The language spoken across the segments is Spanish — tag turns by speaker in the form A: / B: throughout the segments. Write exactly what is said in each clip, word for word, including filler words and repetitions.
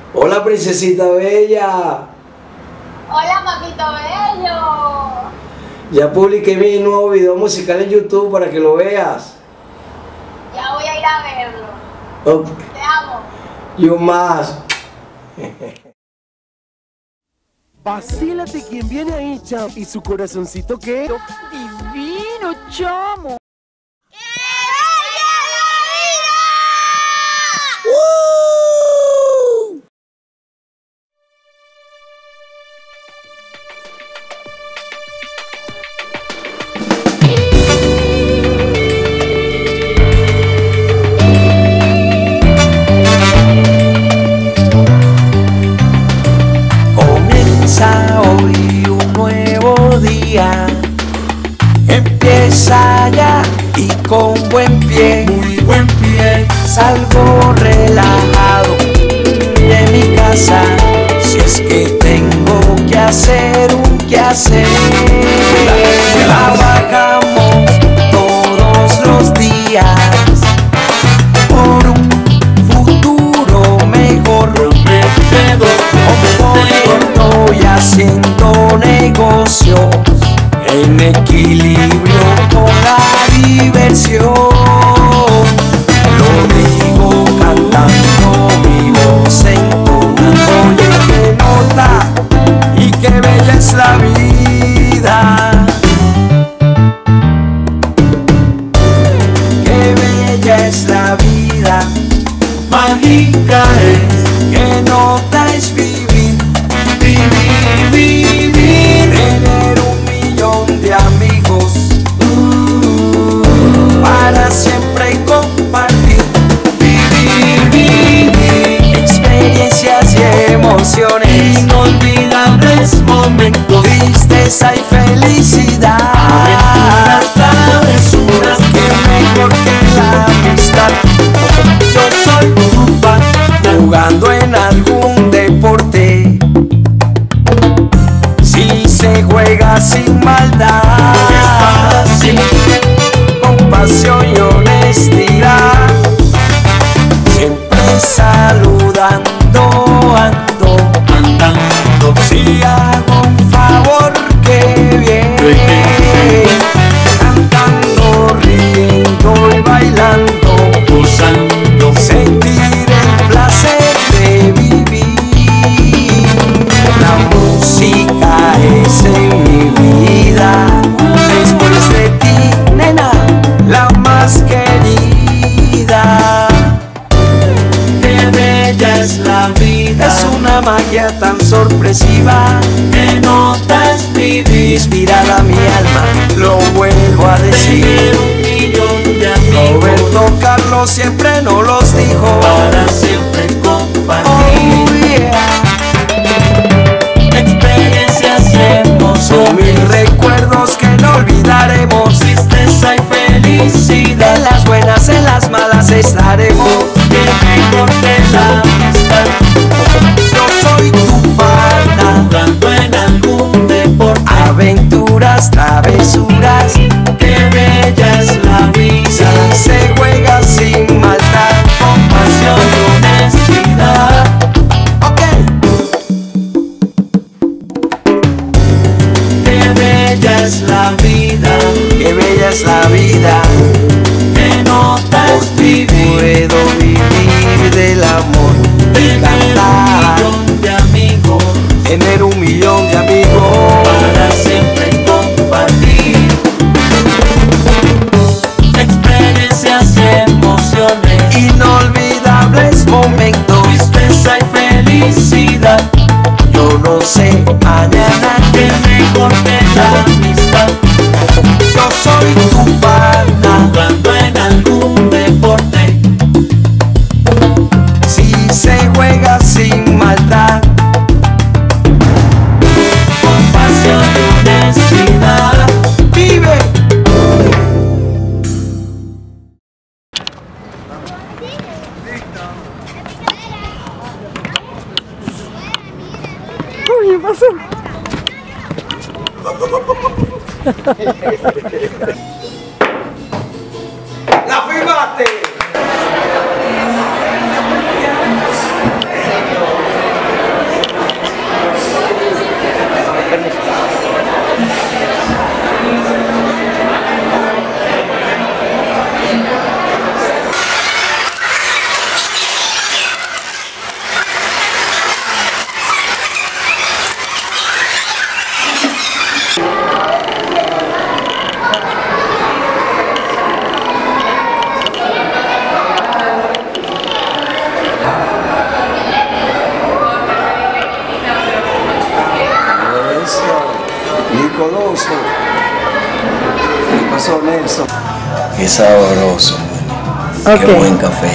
A: Hola, princesita bella.
B: Hola, papito bello.
A: Ya publiqué mi nuevo video musical en YouTube para que lo veas.
B: Ya voy a ir a verlo.
A: Oh,
B: Te amo.
A: yo más.
C: Vacílate quien viene ahí, cham. ¿Y su corazoncito qué?
D: Divino, chamo.
E: Comienza hoy un nuevo día, empieza ya y con buen pie, muy buen pie. Salgo relajado de mi casa, si es que tengo que hacer un quehacer. Trabajamos todos los días por un futuro mejor. Componiendo y haciendo negocios en equilibrio con la diversión. Lo digo cantando, mi voz entonando. Oye, qué nota y qué bella es la vida. Qué bella es la vida. Mágica es, qué nota es vivir, vivir, vivir. Tener un millón de amigos, uh, para siempre compartir, vivir, vivir. Experiencias y emociones, inolvidables momentos, tristeza y felicidad. Aventuras, travesuras, que mejor que la amistad. Yo soy tu fan, jugando en algún deporte, si se juega sin maldad, sí, con pasión y honestidad, siempre saludando ando, andando. Si hago un favor, qué bien, cantando, riendo y bailando, gozando, sentir el placer de vivir. La música es en mi vida, después de ti, nena, la más querida. Qué bella es la vida, es una magia tan sorpresiva. Qué nota es vivir, inspirada a mi alma, lo vuelvo a decir. Tener un millón de amigos, Roberto Carlos siempre nos los dijo, para siempre compartir. Oh, yeah. Experiencias, emociones, mil recuerdos que no olvidaremos, tristeza y felicidad. En las buenas, en las malas estaremos. Que mejor que la amistad. Yo soy tu pana, jugando en algún deporte, aventuras, travesuras. Qué bella es la vida, si se juega sin maldad, con pasión y honestidad. Ok. Qué bella es la vida, qué bella es la vida. Qué nota es vivir, puedo vivir del amor y cantar. Tener un millón de amigos, tener un millón de amigos, para siempre compartir. Experiencias, emociones, inolvidables momentos, tristeza y felicidad. Yo no sé mañana, qué mejor que la amistad. Yo soy tu pana, jugando en algún deporte, si se juega sin maldad, con pasión y honestidad. Vive.
D: Uy, ¿qué pasó?
A: ¡La firmaste! Nelson, Nelson.
E: Qué sabroso,
D: Ok.
E: qué buen café.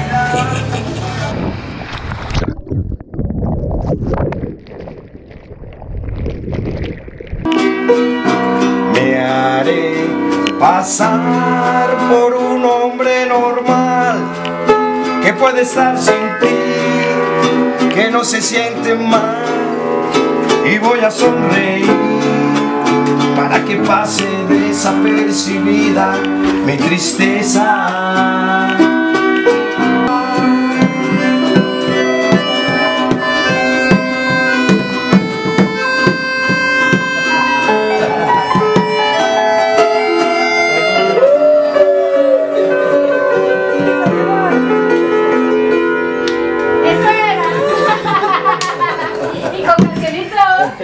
E: Me haré pasar por un hombre normal que puede estar sin ti, que no se siente mal, y voy a sonreír para que pase desapercibida mi tristeza.
B: Eso era. Y con cancionito.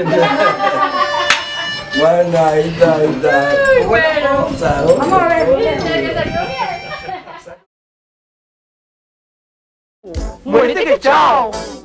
A: Bueno, ahí está, ahí está.
B: Bueno. Vamos a ver. Miren, que salió bien.
C: Muérete que chao.